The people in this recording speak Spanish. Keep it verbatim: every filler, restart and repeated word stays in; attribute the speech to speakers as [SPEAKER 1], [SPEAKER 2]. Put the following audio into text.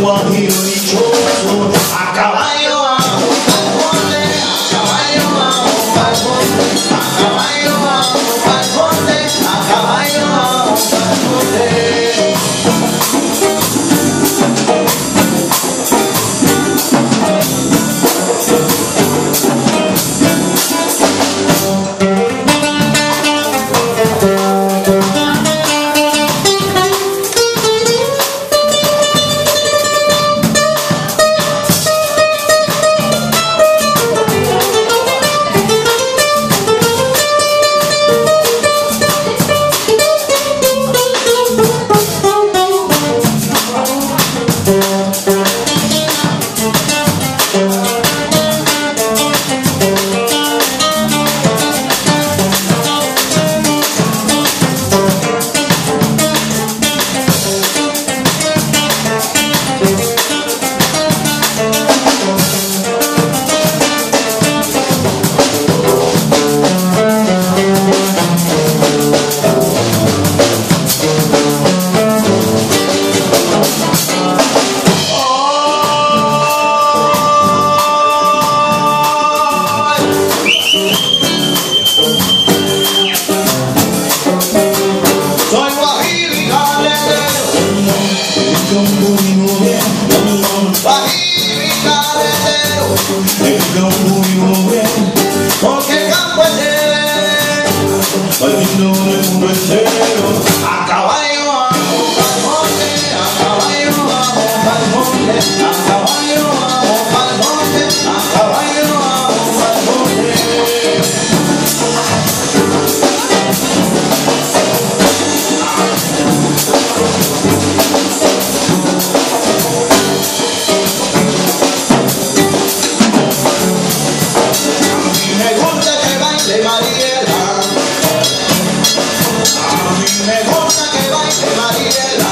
[SPEAKER 1] guajiro dichoso, a caballo vamos pa'l monte, a caballo vamos pa'l monte, a caballo vamos pa'l monte, a caballo vamos pa'l monte. El campo muy bien, porque el campo es de al lindo del mundo entero. A caballo vamos pa'l monte, a caballo vamos pa'l monte, a caballo vamos pa'l monte, a caballo vamos pa'l monte. Mariela, a mí me gusta que baile Mariela.